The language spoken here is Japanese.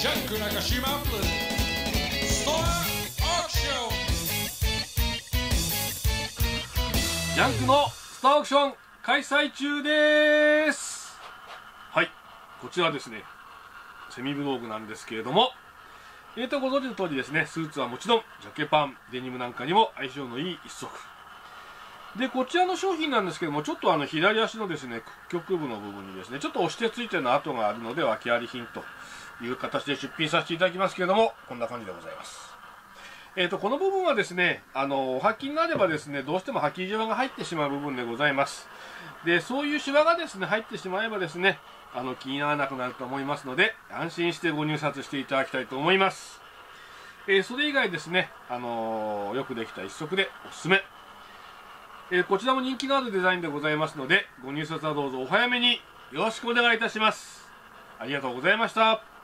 ジャンク中島プレゼンツストアオークション。 ジャンクのスターオークション開催中です。はい、こちらですね、セミブログなんですけれども、ご存知の通りですね、スーツはもちろんジャケパン、デニムなんかにも相性のいい一足で、こちらの商品なんですけども、ちょっと左足のですね、屈曲部の部分にですね、ちょっと押してついてる跡があるので、訳あり品という形で出品させていただきますけれども、こんな感じでございます。この部分はですね、お履きになればですね、どうしても履きじわが入ってしまう部分でございます。で、そういうシワがですね、入ってしまえばですね、気にならなくなると思いますので、安心してご入札していただきたいと思います。それ以外ですね、よくできた一足でおすすめ。こちらも人気のあるデザインでございますので、ご入札はどうぞお早めによろしくお願いいたします。ありがとうございました。